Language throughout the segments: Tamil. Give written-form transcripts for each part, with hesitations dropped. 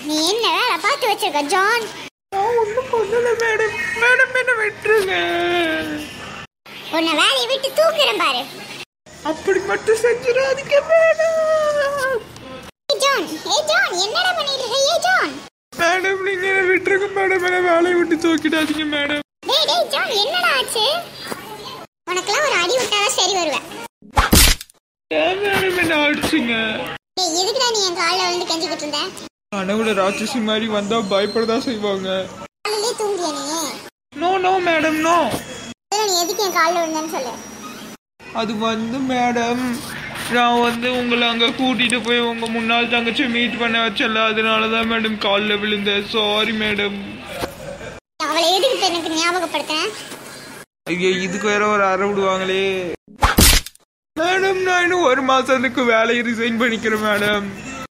நீ என்ன வேலை பார்த்து வச்சிருக்க ஜான்? ஒன்றும் பண்ணல மேடம். மேடம் என்ன விட்டுருங்க. உன்னை வேலையை விட்டு தூக்குறேன் பாரு. அப்படி மட்டும் செஞ்சிடாதீங்க மேடம். ஜான், ஜான் என்னடா பண்ணிட்டு இருக்க? ஜான் மேடம் நீங்க விட்டுருங்க மேடம். என்ன வேலையை விட்டு தூக்கிடாதீங்க மேடம். டேய் ஜான் என்னடா ஆச்சு? உனக்கெல்லாம் ஒரு அடி விட்டாதான் சரி வருவேன். ஏன் மேடம் என்ன அடிச்சுங்க? டேய் எதுக்குடா நீ என் காலில் வந்து கெஞ்சிக்கிட்டு இருந்த? கனவுல ராட்சசி மாதிரி வந்தா பயப்படதான் செய்வாங்க. காலையிலே தூங்குறியா நீ? No no madam no. நீ எதுக்கு என் காலில் விழுந்தேன்னு சொல்லு. அது மேடம் நான் உங்களை அங்கே கூட்டிட்டு போய் உங்க முன்னாள் தங்கச்சி மீட் பண்ண வச்சல, அதனாலதான் மேடம் காலில் விழுந்தேன். Sorry madam. அவளை எதுக்கு எனக்கு ஞாபகப்படுத்தேன்? ஐயோ இதுக்கு வேற ஒரு அறை விடுவாங்களே மேடம். நான் இன்னும் ஒரு மாசத்துக்கு வேலையை ரிசைன் பண்ணிக்கிறேன் மேடம்.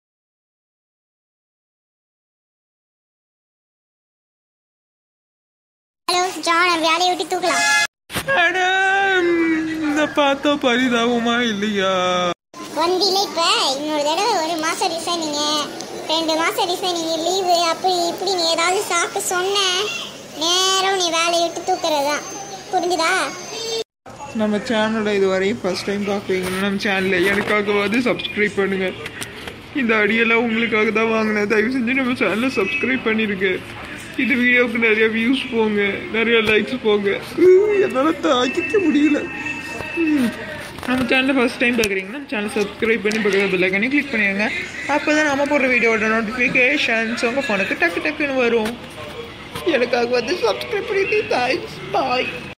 ஹலோ ஜான், வேலையை விட்டு தூக்கலாம் மேடம். இந்த பார்த்தா பரிதாபமா இல்லையா? வந்தில இப்ப இன்னொரு தடவை ஒரு மாசம் ரிசைனிங்க, 2 மாசம் ரிசைனிங்க, லீவு அப்படி இப்படி நீ ஏதாவது சாக்கு சொன்ன நேரம் நீ வேலையை விட்டு தூக்குறதுதான். புரிஞ்சுதா? நம்ம சேனலை இதுவரையும் ஃபர்ஸ்ட் டைம் பார்க்குறீங்கன்னா நம்ம சேனலை எனக்காகவாது சப்ஸ்கிரைப் பண்ணுங்க. இந்த அடியெல்லாம் உங்களுக்காக தான் வாங்கினேன். தயவு செஞ்சு நம்ம சேனலை சப்ஸ்கிரைப் பண்ணிருங்க. இது வீடியோவுக்கு நிறைய வியூஸ் போங்க, நிறைய லைக்ஸ் போங்க. என்னால் தாக்கிக்க முடியல. நம்ம சேனலை ஃபர்ஸ்ட் டைம் பார்க்குறீங்கன்னா நம்ம சேனலை சப்ஸ்கிரைப் பண்ணி பக்கத்தில் பெல் ஐகானையும் கிளிக் பண்ணிடுங்க. அப்போ தான் நம்ம போடுற வீடியோட நோட்டிஃபிகேஷன்ஸ் உங்கள் ஃபோனுக்கு டக்கு டக்குன்னு வரும். எனக்காக சப்ஸ்கிரைப் பண்ணிட்டு தேங்க்ஸ். பாய்.